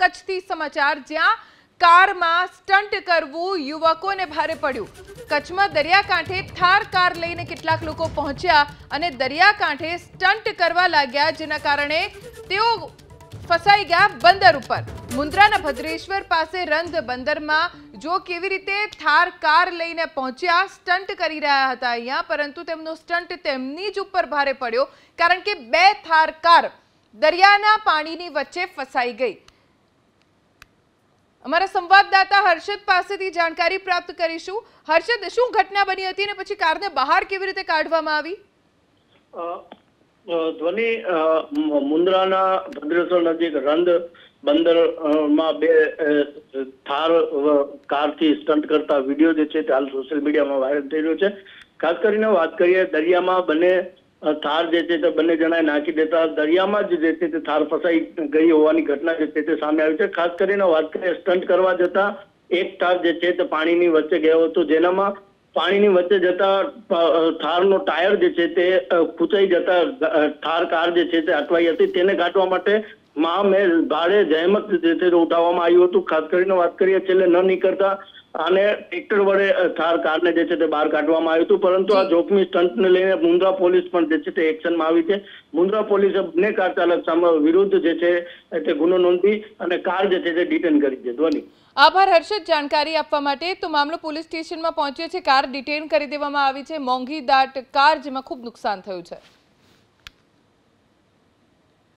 કચ્છથી સમાચાર, જ્યાં કારમાં સ્ટન્ટ કરવું યુવકોને ભારે પડ્યું। કચ્છમાં દરિયાકાંઠે થાર કાર લઈને કેટલાક લોકો પહોંચ્યા અને દરિયાકાંઠે સ્ટન્ટ કરવા લાગ્યા, જેના કારણે તેઓ ફસાઈ ગયા બંદર ઉપર। મુન્દ્રાના ભદ્રેશ્વર પાસે રંધ બંદરમાં જો કેવી રીતે થાર કાર લઈને પહોંચ્યા, સ્ટન્ટ કરી રહ્યા હતા અહીંયા, પરંતુ તેમનો સ્ટન્ટ તેમની જ ઉપર ભારે પડ્યો, કારણ કે બે થાર કાર દરિયાના પાણીની વચ્ચે ફસાઈ ગઈ। અમારા સંવાદદાતા હર્ષદ પાસેથી જાણકારી પ્રાપ્ત કરીશું। હર્ષદ, શું ઘટના બની હતી અને પછી કારને બહાર કેવી રીતે કાઢવામાં આવી? ધ્વનિ, મુન્દ્રાના ભદ્રેશ્વર નજીક રંધ બંદરમાં બે થાર કારથી સ્ટન્ટ કરતા વિડીયો જે છે તે હાલ સોશિયલ મીડિયામાં વાયરલ થઈ રહ્યો છે। ખાસ કરીને વાત કરીએ, દરિયામાં બંને થાર જે છે તે બંને જણાએ નાખી દેતા દરિયામાં જ જે છે તે થાર ફસાઈ ગઈ હોવાની ઘટના જે છે તે સામે આવી છે। ખાસ કરીને વાત કરીએ, સ્ટન્ટ કરવા જતા એક થાર જે છે તે પાણીની વચ્ચે ગયો હતો, જેનામાં પાણીની વચ્ચે જતા થારનો ટાયર જે છે તે ખૂંચાઈ જતા થાર કાર જે છે તે અટવાઈ હતી। તેને કાઢવા માટે ભારે જહેમત જે છે ઉઠાવવામાં આવ્યું હતું। ખાસ કરીને વાત કરીએ, છેલ્લે ન નીકળતા અને ટ્રેક્ટર વડે થાર કારને જે છે તે બહાર કાઢવામાં આવ્યું હતું, પરંતુ આ જોખમી સ્ટન્ટને લઈને મુન્દ્રા પોલીસ પણ જે છે તે એક્શનમાં આવી છે। મુન્દ્રા પોલીસે બંને કાર ચાલક સામે વિરુદ્ધ જે છે તે ગુનો નોંધી અને કાર જે છે તે ડિટેન કરી છે। ધ્વનિ, આભાર હર્ષદ જાણકારી આપવા માટે। તો મામલો પોલીસ સ્ટેશનમાં પહોંચ્યો છે, કાર ડિટેન કરી દેવામાં આવી છે। મોંઘી દાટ કાર, જેમાં ખૂબ નુકસાન થયું છે।